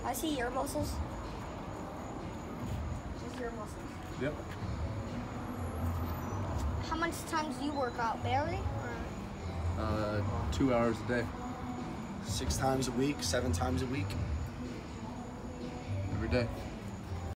I see your muscles. Just your muscles. Yep. How much times do you work out, Barry? 2 hours a day. 6 times a week, 7 times a week. Every day.